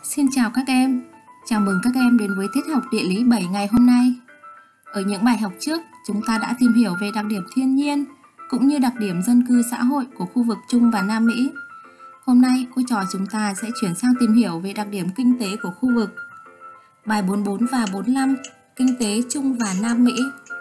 Xin chào các em, chào mừng các em đến với tiết học địa lý 7 ngày hôm nay. Ở những bài học trước, chúng ta đã tìm hiểu về đặc điểm thiên nhiên cũng như đặc điểm dân cư xã hội của khu vực Trung và Nam Mỹ. Hôm nay, cô trò chúng ta sẽ chuyển sang tìm hiểu về đặc điểm kinh tế của khu vực. Bài 44 và 45, Kinh tế Trung và Nam Mỹ.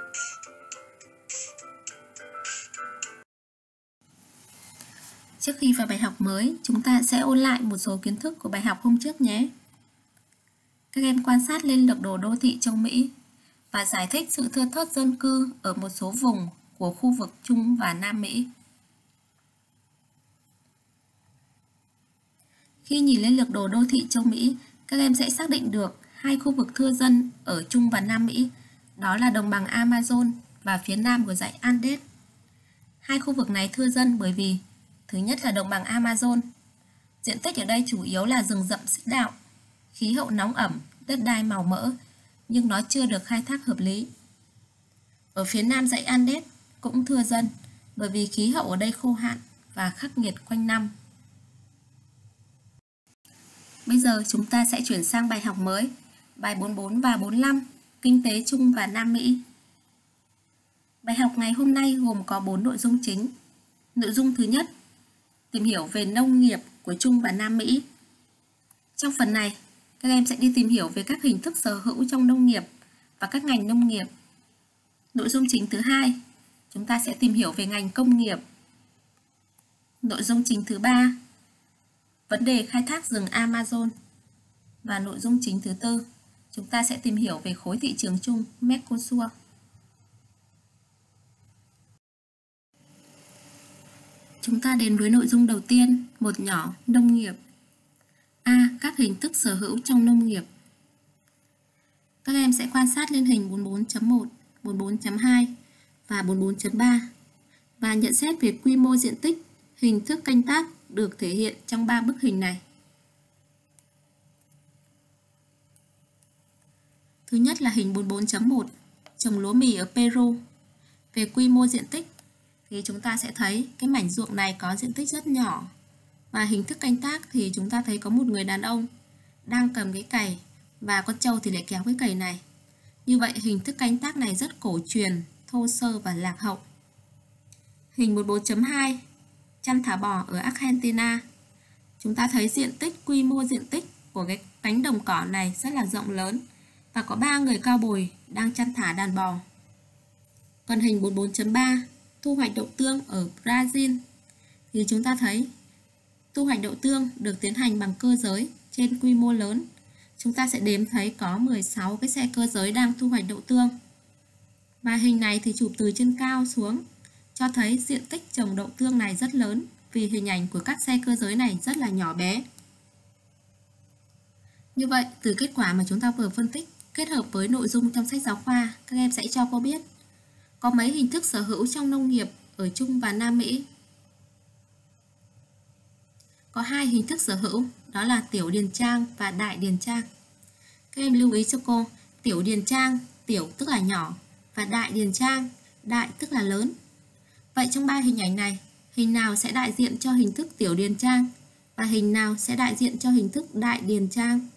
Trước khi vào bài học mới, chúng ta sẽ ôn lại một số kiến thức của bài học hôm trước nhé. Các em quan sát lên lược đồ đô thị châu Mỹ và giải thích sự thưa thớt dân cư ở một số vùng của khu vực Trung và Nam Mỹ. Khi nhìn lên lược đồ đô thị châu Mỹ, các em sẽ xác định được hai khu vực thưa dân ở Trung và Nam Mỹ, đó là đồng bằng Amazon và phía nam của dãy Andes. Hai khu vực này thưa dân bởi vì thứ nhất là đồng bằng Amazon. Diện tích ở đây chủ yếu là rừng rậm xích đạo, khí hậu nóng ẩm, đất đai màu mỡ, nhưng nó chưa được khai thác hợp lý. Ở phía nam dãy Andes cũng thưa dân, bởi vì khí hậu ở đây khô hạn và khắc nghiệt quanh năm. Bây giờ chúng ta sẽ chuyển sang bài học mới, bài 44 và 45, Kinh tế Trung và Nam Mỹ. Bài học ngày hôm nay gồm có 4 nội dung chính. Nội dung thứ nhất, tìm hiểu về nông nghiệp của Trung và Nam Mỹ. Trong phần này, các em sẽ đi tìm hiểu về các hình thức sở hữu trong nông nghiệp và các ngành nông nghiệp. Nội dung chính thứ hai, chúng ta sẽ tìm hiểu về ngành công nghiệp. Nội dung chính thứ ba, vấn đề khai thác rừng Amazon. Và nội dung chính thứ tư, chúng ta sẽ tìm hiểu về khối thị trường chung Mercosur. Chúng ta đến với nội dung đầu tiên, một nhỏ nông nghiệp. A. Các hình thức sở hữu trong nông nghiệp. Các em sẽ quan sát lên hình 44.1, 44.2 và 44.3 và nhận xét về quy mô diện tích, hình thức canh tác được thể hiện trong 3 bức hình này. Thứ nhất là hình 44.1, trồng lúa mì ở Peru. Về quy mô diện tích thì chúng ta sẽ thấy cái mảnh ruộng này có diện tích rất nhỏ. Và hình thức canh tác thì chúng ta thấy có một người đàn ông đang cầm cái cày và con trâu thì lại kéo cái cày này. Như vậy hình thức canh tác này rất cổ truyền, thô sơ và lạc hậu. Hình 14.2, chăn thả bò ở Argentina. Chúng ta thấy diện tích, quy mô diện tích của cái cánh đồng cỏ này rất là rộng lớn và có 3 người cao bồi đang chăn thả đàn bò. Còn hình 44.3, thu hoạch đậu tương ở Brazil thì chúng ta thấy thu hoạch đậu tương được tiến hành bằng cơ giới trên quy mô lớn. Chúng ta sẽ đếm thấy có 16 cái xe cơ giới đang thu hoạch đậu tương. Và hình này thì chụp từ trên cao xuống cho thấy diện tích trồng đậu tương này rất lớn vì hình ảnh của các xe cơ giới này rất là nhỏ bé. Như vậy, từ kết quả mà chúng ta vừa phân tích kết hợp với nội dung trong sách giáo khoa, các em sẽ cho cô biết có mấy hình thức sở hữu trong nông nghiệp ở Trung và Nam Mỹ. Có 2 hình thức sở hữu, đó là tiểu điền trang và đại điền trang. Các em lưu ý cho cô, tiểu điền trang, tiểu tức là nhỏ, và đại điền trang, đại tức là lớn. Vậy trong 3 hình ảnh này, hình nào sẽ đại diện cho hình thức tiểu điền trang và hình nào sẽ đại diện cho hình thức đại điền trang?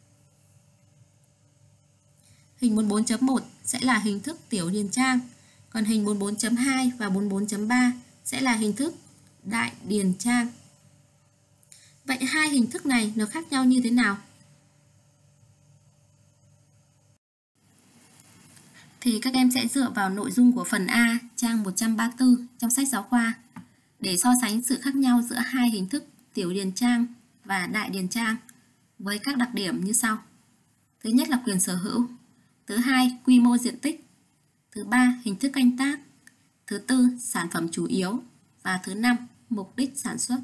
Hình 44.1 sẽ là hình thức tiểu điền trang, còn hình 44.2 và 44.3 sẽ là hình thức đại điền trang. Vậy hai hình thức này nó khác nhau như thế nào? Thì các em sẽ dựa vào nội dung của phần A, trang 134 trong sách giáo khoa để so sánh sự khác nhau giữa hai hình thức tiểu điền trang và đại điền trang với các đặc điểm như sau. Thứ nhất là quyền sở hữu, thứ hai quy mô diện tích, thứ ba hình thức canh tác, thứ tư sản phẩm chủ yếu và thứ năm mục đích sản xuất.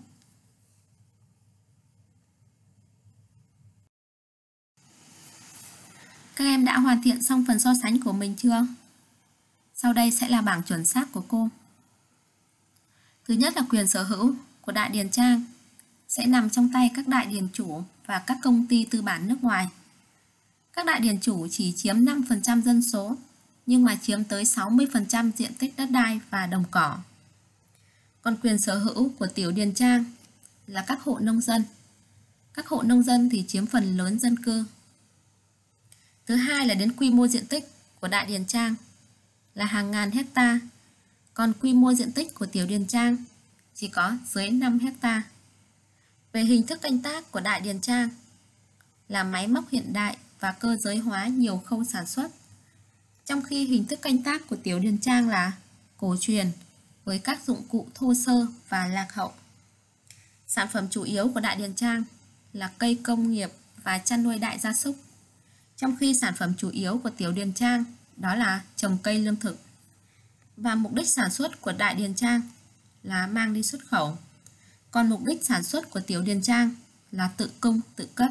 Các em đã hoàn thiện xong phần so sánh của mình chưa? Sau đây sẽ là bảng chuẩn xác của cô. Thứ nhất là quyền sở hữu của đại điền trang sẽ nằm trong tay các đại điền chủ và các công ty tư bản nước ngoài. Các đại điền chủ chỉ chiếm 5% dân số, nhưng mà chiếm tới 60% diện tích đất đai và đồng cỏ. Còn quyền sở hữu của tiểu điền trang là các hộ nông dân. Các hộ nông dân thì chiếm phần lớn dân cư. Thứ hai là đến quy mô diện tích của Đại Điền Trang là hàng ngàn hecta, còn quy mô diện tích của Tiểu Điền Trang chỉ có dưới 5 hecta. Về hình thức canh tác của Đại Điền Trang là máy móc hiện đại và cơ giới hóa nhiều khâu sản xuất, trong khi hình thức canh tác của Tiểu Điền Trang là cổ truyền với các dụng cụ thô sơ và lạc hậu. Sản phẩm chủ yếu của Đại Điền Trang là cây công nghiệp và chăn nuôi đại gia súc, trong khi sản phẩm chủ yếu của Tiểu Điền Trang đó là trồng cây lương thực. Và mục đích sản xuất của Đại Điền Trang là mang đi xuất khẩu, còn mục đích sản xuất của Tiểu Điền Trang là tự cung tự cấp.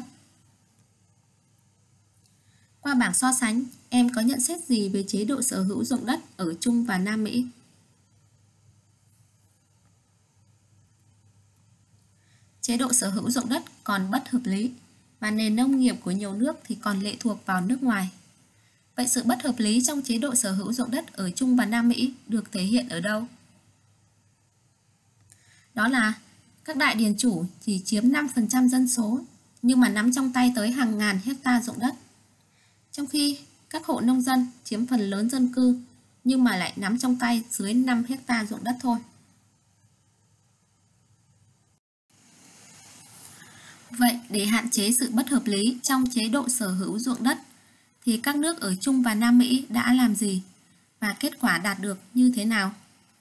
Qua bảng so sánh, em có nhận xét gì về chế độ sở hữu ruộng đất ở Trung và Nam Mỹ? Chế độ sở hữu ruộng đất còn bất hợp lý và nền nông nghiệp của nhiều nước thì còn lệ thuộc vào nước ngoài. Vậy sự bất hợp lý trong chế độ sở hữu ruộng đất ở Trung và Nam Mỹ được thể hiện ở đâu? Đó là các đại điền chủ chỉ chiếm 5% dân số nhưng mà nắm trong tay tới hàng ngàn hecta ruộng đất. Trong khi các hộ nông dân chiếm phần lớn dân cư nhưng mà lại nắm trong tay dưới 5 hecta ruộng đất thôi. Vậy để hạn chế sự bất hợp lý trong chế độ sở hữu ruộng đất thì các nước ở Trung và Nam Mỹ đã làm gì và kết quả đạt được như thế nào?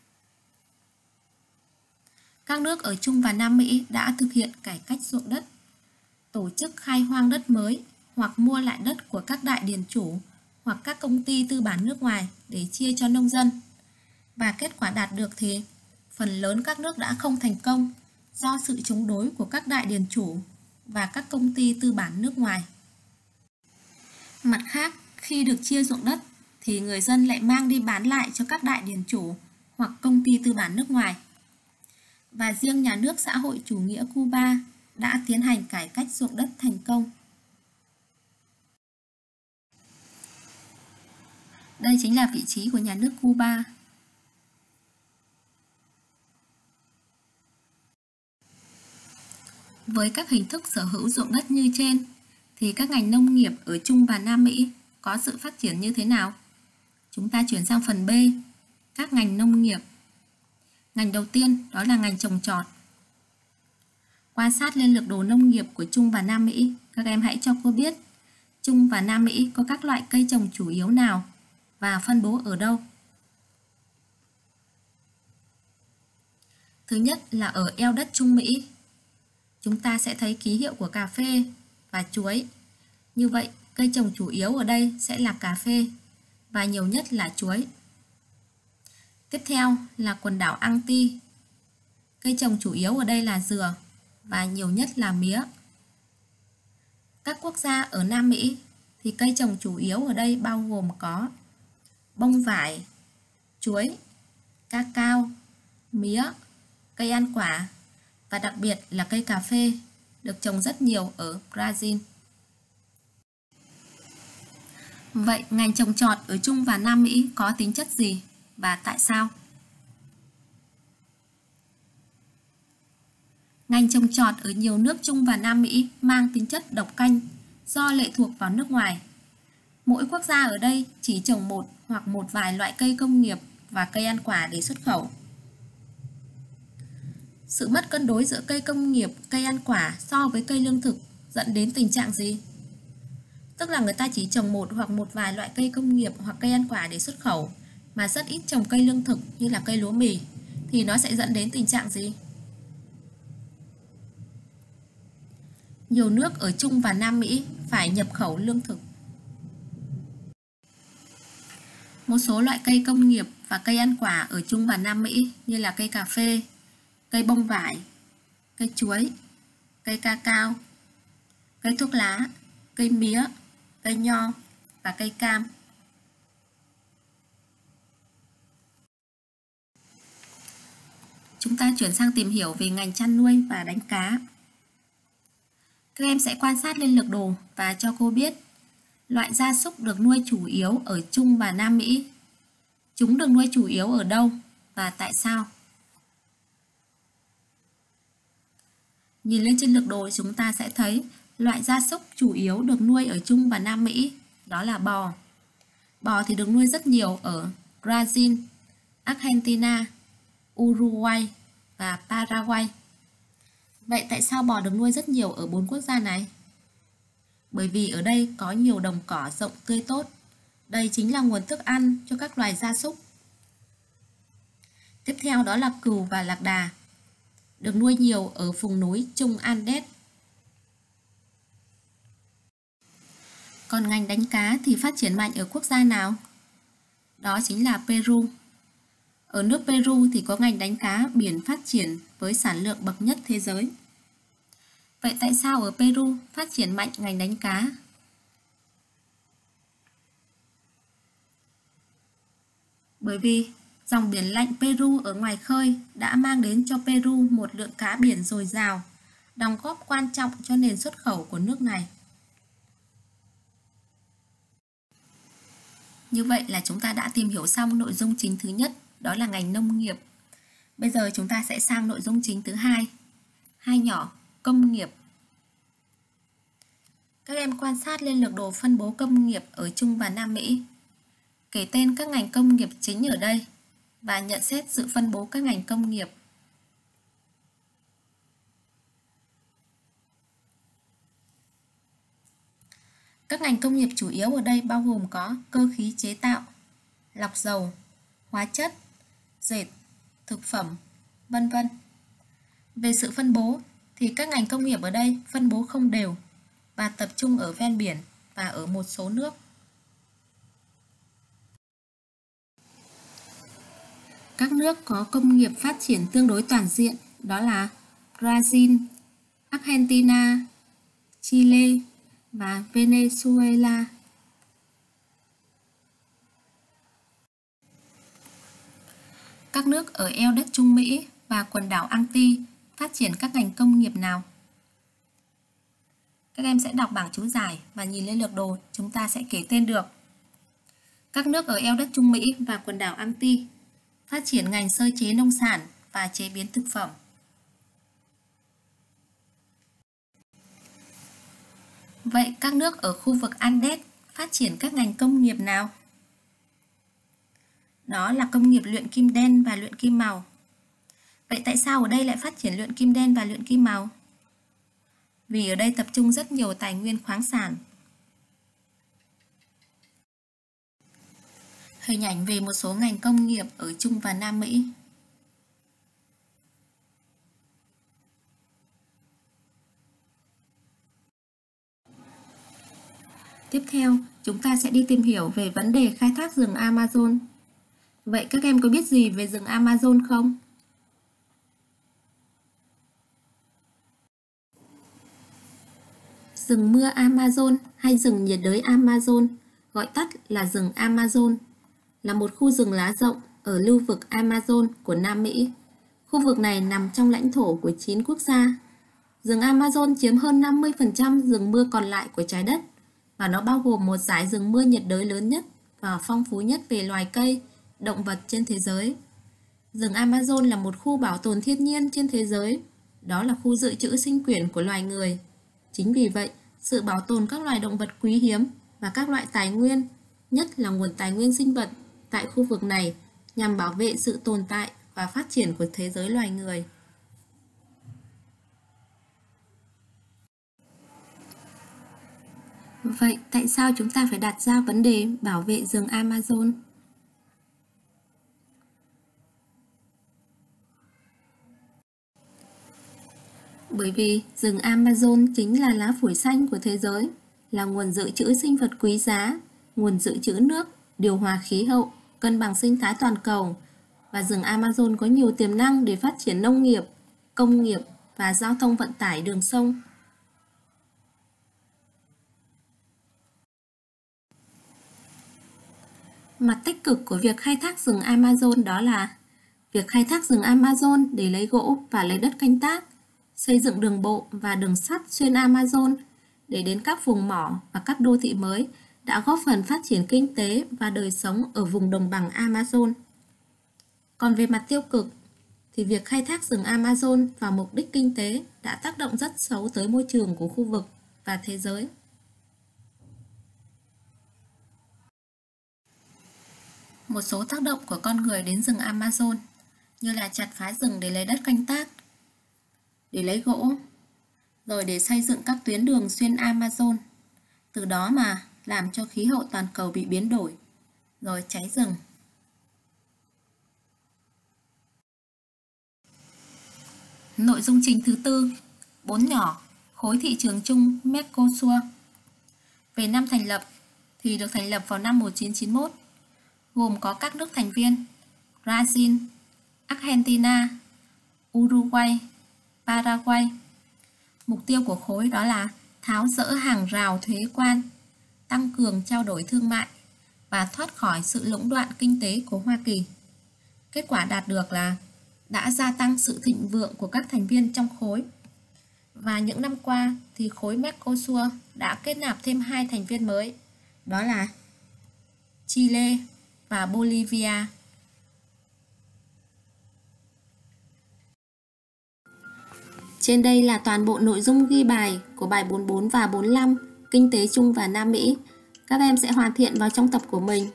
Các nước ở Trung và Nam Mỹ đã thực hiện cải cách ruộng đất, tổ chức khai hoang đất mới hoặc mua lại đất của các đại điền chủ hoặc các công ty tư bản nước ngoài để chia cho nông dân. Và kết quả đạt được thì phần lớn các nước đã không thành công do sự chống đối của các đại điền chủ và các công ty tư bản nước ngoài. Mặt khác, khi được chia ruộng đất thì người dân lại mang đi bán lại cho các đại điền chủ hoặc công ty tư bản nước ngoài. Và riêng nhà nước xã hội chủ nghĩa Cuba đã tiến hành cải cách ruộng đất thành công. Đây chính là vị trí của nhà nước Cuba. Với các hình thức sở hữu ruộng đất như trên thì các ngành nông nghiệp ở Trung và Nam Mỹ có sự phát triển như thế nào? Chúng ta chuyển sang phần B, các ngành nông nghiệp. Ngành đầu tiên đó là ngành trồng trọt. Quan sát lên lược đồ nông nghiệp của Trung và Nam Mỹ, các em hãy cho cô biết Trung và Nam Mỹ có các loại cây trồng chủ yếu nào và phân bố ở đâu. Thứ nhất là ở eo đất Trung Mỹ. Chúng ta sẽ thấy ký hiệu của cà phê và chuối. Như vậy, cây trồng chủ yếu ở đây sẽ là cà phê và nhiều nhất là chuối. Tiếp theo là quần đảo Anti. Cây trồng chủ yếu ở đây là dừa và nhiều nhất là mía. Các quốc gia ở Nam Mỹ thì cây trồng chủ yếu ở đây bao gồm có bông vải, chuối, cacao, mía, cây ăn quả và đặc biệt là cây cà phê được trồng rất nhiều ở Brazil. Vậy ngành trồng trọt ở Trung và Nam Mỹ có tính chất gì và tại sao? Ngành trồng trọt ở nhiều nước Trung và Nam Mỹ mang tính chất độc canh do lệ thuộc vào nước ngoài. Mỗi quốc gia ở đây chỉ trồng một hoặc một vài loại cây công nghiệp và cây ăn quả để xuất khẩu. Sự mất cân đối giữa cây công nghiệp, cây ăn quả so với cây lương thực dẫn đến tình trạng gì? Tức là người ta chỉ trồng một hoặc một vài loại cây công nghiệp hoặc cây ăn quả để xuất khẩu mà rất ít trồng cây lương thực như là cây lúa mì thì nó sẽ dẫn đến tình trạng gì? Nhiều nước ở Trung và Nam Mỹ phải nhập khẩu lương thực. Một số loại cây công nghiệp và cây ăn quả ở Trung và Nam Mỹ như là cây cà phê, cây bông vải, cây chuối, cây cacao, cây thuốc lá, cây mía, cây nho và cây cam. Chúng ta chuyển sang tìm hiểu về ngành chăn nuôi và đánh cá. Các em sẽ quan sát lên lược đồ và cho cô biết loại gia súc được nuôi chủ yếu ở Trung và Nam Mỹ. Chúng được nuôi chủ yếu ở đâu và tại sao? Nhìn lên trên lược đồ chúng ta sẽ thấy loại gia súc chủ yếu được nuôi ở Trung và Nam Mỹ, đó là bò. Bò thì được nuôi rất nhiều ở Brazil, Argentina, Uruguay và Paraguay. Vậy tại sao bò được nuôi rất nhiều ở 4 quốc gia này? Bởi vì ở đây có nhiều đồng cỏ rộng tươi tốt. Đây chính là nguồn thức ăn cho các loài gia súc. Tiếp theo đó là cừu và lạc đà, được nuôi nhiều ở vùng núi Trung Andes. Còn ngành đánh cá thì phát triển mạnh ở quốc gia nào? Đó chính là Peru. Ở nước Peru thì có ngành đánh cá biển phát triển với sản lượng bậc nhất thế giới. Vậy tại sao ở Peru phát triển mạnh ngành đánh cá? Bởi vì dòng biển lạnh Peru ở ngoài khơi đã mang đến cho Peru một lượng cá biển dồi dào, đóng góp quan trọng cho nền xuất khẩu của nước này. Như vậy là chúng ta đã tìm hiểu xong nội dung chính thứ nhất, đó là ngành nông nghiệp. Bây giờ chúng ta sẽ sang nội dung chính thứ hai, hai nhỏ, công nghiệp. Các em quan sát lên lược đồ phân bố công nghiệp ở Trung và Nam Mỹ. Kể tên các ngành công nghiệp chính ở đây và nhận xét sự phân bố các ngành công nghiệp. Các ngành công nghiệp chủ yếu ở đây bao gồm có cơ khí chế tạo, lọc dầu, hóa chất, dệt, thực phẩm, vân vân. Về sự phân bố thì các ngành công nghiệp ở đây phân bố không đều và tập trung ở ven biển và ở một số nước. Các nước có công nghiệp phát triển tương đối toàn diện đó là Brazil, Argentina, Chile và Venezuela. Các nước ở eo đất Trung Mỹ và quần đảo Anti phát triển các ngành công nghiệp nào? Các em sẽ đọc bảng chú giải và nhìn lên lược đồ, chúng ta sẽ kể tên được. Các nước ở eo đất Trung Mỹ và quần đảo Anti phát triển ngành sơ chế nông sản và chế biến thực phẩm. Vậy các nước ở khu vực Andes phát triển các ngành công nghiệp nào? Đó là công nghiệp luyện kim đen và luyện kim màu. Vậy tại sao ở đây lại phát triển luyện kim đen và luyện kim màu? Vì ở đây tập trung rất nhiều tài nguyên khoáng sản. Hình ảnh về một số ngành công nghiệp ở Trung và Nam Mỹ. Tiếp theo, chúng ta sẽ đi tìm hiểu về vấn đề khai thác rừng Amazon. Vậy các em có biết gì về rừng Amazon không? Rừng mưa Amazon hay rừng nhiệt đới Amazon, gọi tắt là rừng Amazon, là một khu rừng lá rộng ở lưu vực Amazon của Nam Mỹ. Khu vực này nằm trong lãnh thổ của 9 quốc gia. Rừng Amazon chiếm hơn 50% rừng mưa còn lại của trái đất và nó bao gồm một dải rừng mưa nhiệt đới lớn nhất và phong phú nhất về loài cây, động vật trên thế giới. Rừng Amazon là một khu bảo tồn thiên nhiên trên thế giới, đó là khu dự trữ sinh quyển của loài người. Chính vì vậy, sự bảo tồn các loài động vật quý hiếm và các loại tài nguyên, nhất là nguồn tài nguyên sinh vật tại khu vực này nhằm bảo vệ sự tồn tại và phát triển của thế giới loài người. Vậy tại sao chúng ta phải đặt ra vấn đề bảo vệ rừng Amazon? Bởi vì rừng Amazon chính là lá phổi xanh của thế giới, là nguồn dự trữ sinh vật quý giá, nguồn dự trữ nước, điều hòa khí hậu, cân bằng sinh thái toàn cầu, và rừng Amazon có nhiều tiềm năng để phát triển nông nghiệp, công nghiệp và giao thông vận tải đường sông. Mặt tích cực của việc khai thác rừng Amazon đó là việc khai thác rừng Amazon để lấy gỗ và lấy đất canh tác, xây dựng đường bộ và đường sắt xuyên Amazon để đến các vùng mỏ và các đô thị mới đã góp phần phát triển kinh tế và đời sống ở vùng đồng bằng Amazon. Còn về mặt tiêu cực thì việc khai thác rừng Amazon vào mục đích kinh tế đã tác động rất xấu tới môi trường của khu vực và thế giới. Một số tác động của con người đến rừng Amazon như là chặt phá rừng để lấy đất canh tác, để lấy gỗ, rồi để xây dựng các tuyến đường xuyên Amazon, từ đó mà làm cho khí hậu toàn cầu bị biến đổi, rồi cháy rừng. Nội dung chính thứ tư, 4 nhỏ, khối thị trường chung Mercosur. Về năm thành lập thì được thành lập vào năm 1991, gồm có các nước thành viên Brazil, Argentina, Uruguay, Paraguay. Mục tiêu của khối đó là tháo dỡ hàng rào thuế quan, tăng cường trao đổi thương mại và thoát khỏi sự lũng đoạn kinh tế của Hoa Kỳ. Kết quả đạt được là đã gia tăng sự thịnh vượng của các thành viên trong khối. Và những năm qua thì khối Mercosur đã kết nạp thêm 2 thành viên mới, đó là Chile và Bolivia. Trên đây là toàn bộ nội dung ghi bài của bài 44 và 45, Kinh tế chung và Nam Mỹ. Các em sẽ hoàn thiện vào trong tập của mình.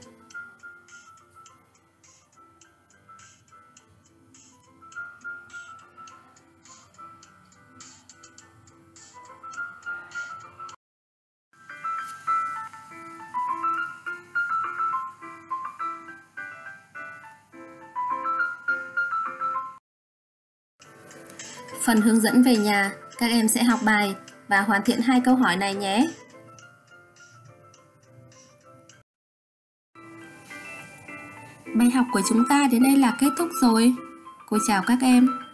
Phần hướng dẫn về nhà, các em sẽ học bài và hoàn thiện 2 câu hỏi này nhé. Bài học của chúng ta đến đây là kết thúc rồi. Cô chào các em.